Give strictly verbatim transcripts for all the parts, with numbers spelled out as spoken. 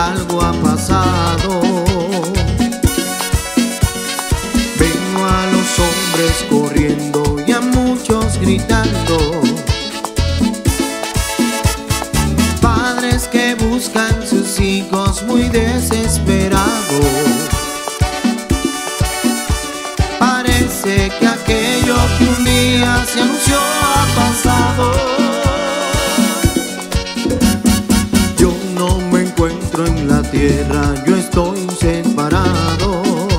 algo ha pasado. Veo a los hombres corriendo y a muchos gritando. Padres que buscan sus hijos muy desesperados. Parece que aquello que un día se anunció ha pasado. Yo no me encuentro en la tierra, yo estoy separado.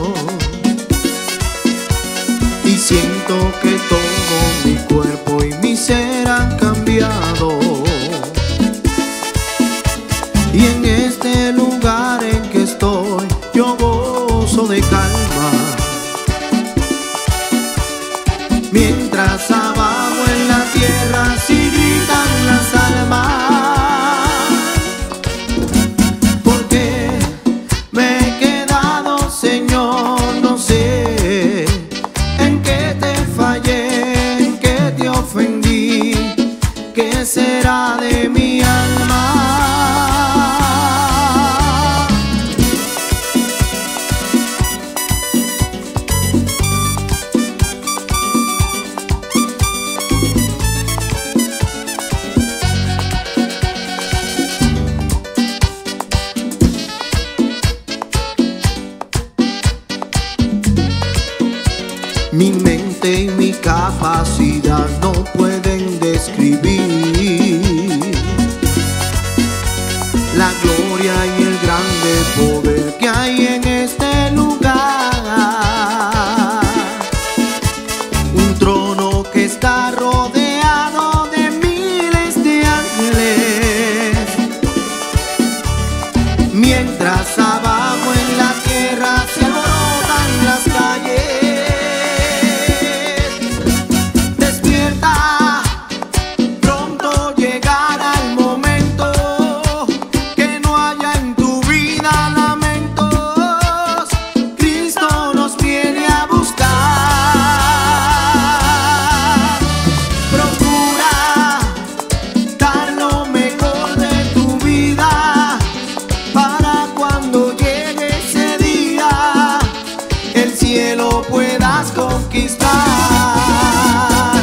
Y siento que todo mi cuerpo y mi ser han cambiado. Y en este lugar en que estoy, yo gozo de calma. Mientras abajo en la tierra sí gritan las almas. Porque me he quedado, Señor, no sé en qué te fallé, en qué te ofendí, qué será de mi alma. Mi mente y mi capacidad no pueden describir la gloria y el grande poder que hay en este lugar. Un trono que está rodeado de miles de ángeles, mientras abajo en la tierra se alborotan las calles. Lo puedas conquistar.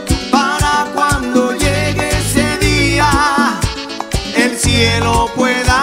Cielo pueda